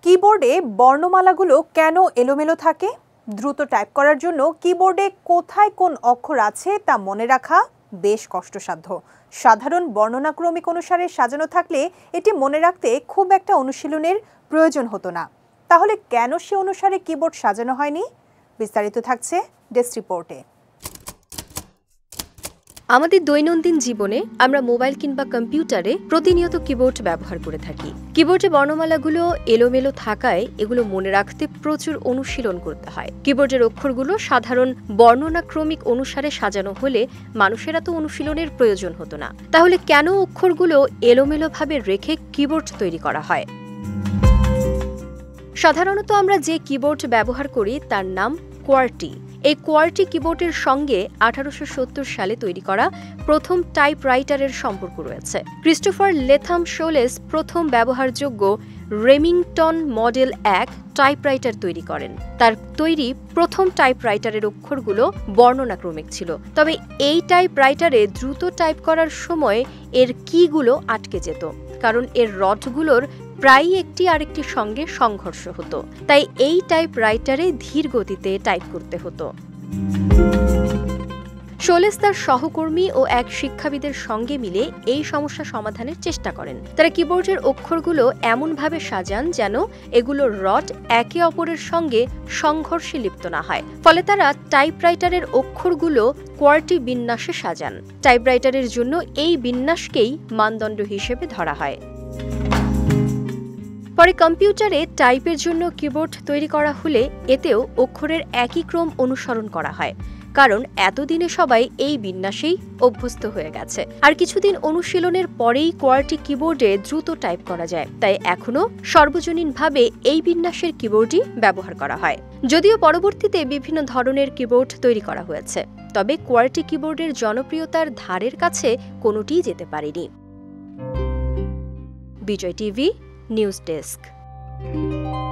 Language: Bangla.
কিবোর্ডে বর্ণমালাগুলো কেন এলোমেলো থাকে? দ্রুত টাইপ করার জন্য কিবোর্ডে কোথায় কোন অক্ষর আছে তা মনে রাখা বেশ কষ্টসাধ্য। সাধারণ বর্ণনাক্রমিক অনুসারে সাজানো থাকলে এটি মনে রাখতে খুব একটা অনুশীলনের প্রয়োজন হতো না। তাহলে কেন সে অনুসারে কিবোর্ড সাজানো হয়নি? বিস্তারিত থাকছে ডেস্ক রিপোর্টে। আমাদের দৈনন্দিন জীবনে আমরা মোবাইল কিংবা কম্পিউটারে প্রতিনিয়ত কিবোর্ড ব্যবহার করে থাকি। কিবোর্ডে বর্ণমালাগুলো এলোমেলো থাকায় এগুলো মনে রাখতে প্রচুর অনুশীলন করতে হয়। কিবোর্ডের অক্ষরগুলো সাধারণ বর্ণনাক্রমিক অনুসারে সাজানো হলে মানুষের এত অনুশীলনের প্রয়োজন হতো না। তাহলে কেন অক্ষরগুলো এলোমেলোভাবে রেখে কিবোর্ড তৈরি করা হয়? সাধারণত আমরা যে কিবোর্ড ব্যবহার করি তার নাম কোয়ার্টি। এই কোয়ার্টি কিবোর্ডের সঙ্গে 1870 সালে তৈরি করা প্রথম টাইপরাইটারের সম্পর্ক রয়েছে। ক্রিস্টোফার লেথাম শোলেস প্রথম ব্যবহারযোগ্য রেমিংটন মডেল 1 টাইপরাইটার তৈরি করেন। তার তৈরি প্রথম টাইপরাইটারের অক্ষরগুলো বর্ণনাক্রমিক ছিল, তবে এই টাইপরাইটারে দ্রুত টাইপ করার সময় এর কিগুলো আটকে যেত, কারণ এর রডগুলোর প্রায়ই একটি আরেকটির সঙ্গে সংঘর্ষ হতো। তাই এই টাইপরাইটারে ধীর গতিতে টাইপ করতে হতো। শোলেস তার সহকর্মী ও এক শিক্ষাবিদের সঙ্গে মিলে এই সমস্যা সমাধানের চেষ্টা করেন। তারা কিবোর্ডের অক্ষরগুলো এমনভাবে সাজান যেন এগুলোর রড একে অপরের সঙ্গে সংঘর্ষে লিপ্ত না হয়। ফলে তারা টাইপরাইটারের অক্ষরগুলো কোয়ার্টি বিন্যাসে সাজান। টাইপরাইটারের জন্য এই বিন্যাসকেই মানদণ্ড হিসেবে ধরা হয়। পরে কম্পিউটারে টাইপের জন্য কিবোর্ড তৈরি করা হলে এতেও অক্ষরের একই ক্রম অনুসরণ করা হয়, কারণ এতদিনে সবাই এই বিন্যাসেই অভ্যস্ত হয়ে গেছে। আর কিছুদিন অনুশীলনের পরেই কোয়ার্টি কিবোর্ডে দ্রুত টাইপ করা যায়, তাই এখনও সর্বজনীনভাবে এই বিন্যাসের কিবোর্ডই ব্যবহার করা হয়। যদিও পরবর্তীতে বিভিন্ন ধরনের কিবোর্ড তৈরি করা হয়েছে, তবে কোয়ার্টি কিবোর্ডের জনপ্রিয়তার ধারের কাছে কোনোটিই যেতে পারেনি। Vijay TV news desk.